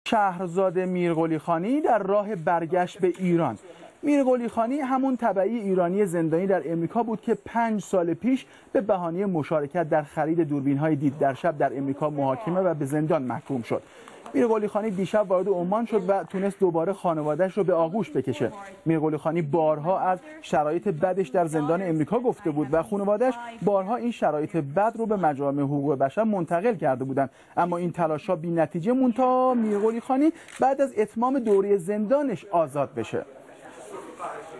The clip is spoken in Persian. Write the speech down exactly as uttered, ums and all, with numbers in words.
شهرزاد میرقلی خانی در راه برگشت به ایران. میرقلی خانی همون تبعی ایرانی زندانی در امریکا بود که پنج سال پیش به بهانه مشارکت در خرید دوربین‌های دید در شب در امریکا محاکمه و به زندان محکوم شد. میرقلی خانی دیشب وارد عمان شد و تونست دوباره خانواده‌اش رو به آغوش بکشه. میرقلی خانی بارها از شرایط بدش در زندان امریکا گفته بود و خانواده‌اش بارها این شرایط بد رو به مجامع حقوق بشر منتقل کرده بودند، اما این تلاش‌ها بی‌نتیجه موند تا میرقلی خانی بعد از اتمام دوره زندانش آزاد بشه.